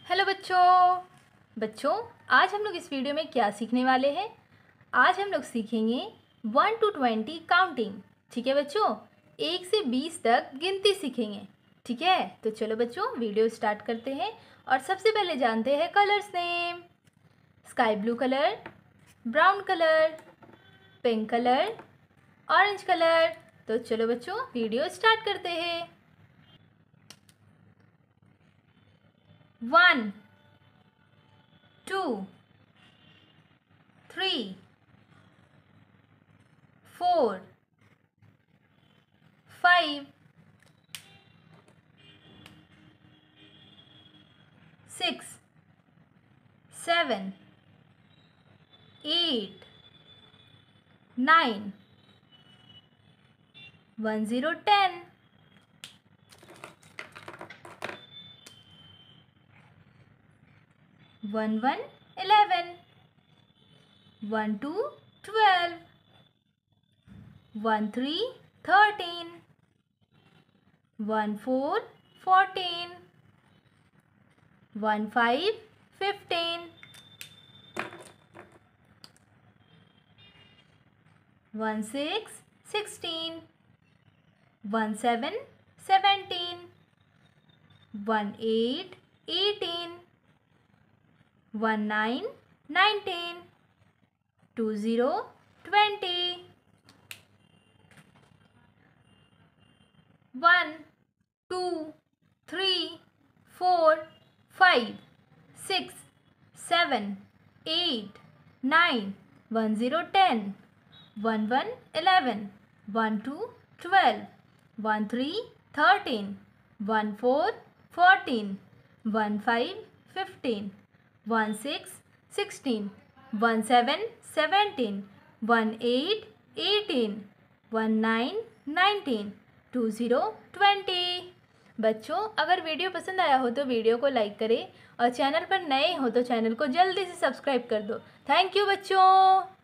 Hello बच्चों आज हम लोग इस वीडियो में क्या सीखने वाले हैं। आज हम लोग सीखेंगे 1 to 20 काउंटिंग। ठीक है बच्चों, 1 से 20 तक गिनती सीखेंगे। ठीक है, तो चलो बच्चों वीडियो स्टार्ट करते हैं। और सबसे पहले जानते हैं colours name. Sky blue colour, brown colour, pink colour, orange colour. तो चलो बच्चों वीडियो स्टार्ट करते हैं। 1 2 3 4 5 6 7 8 9 1 0 10 1 1 11 1 2 12 1 3 13 1 4 14 1 5 15 1 6 16 1 7 17 1 8 18 1 9 19 2 0 20 1 2 3 4 5 6 7 8 9 1 0 10 1 1 11 1 2 12 1 3 13 1 4 14 1 5 15 1 6 16 1 7 17 1 8 18 1 9 19 2 0 20। बच्चों अगर वीडियो पसंद आया हो तो वीडियो को लाइक करें और चैनल पर नए हो तो चैनल को जल्दी से सब्सक्राइब कर दो। थैंक यू बच्चों।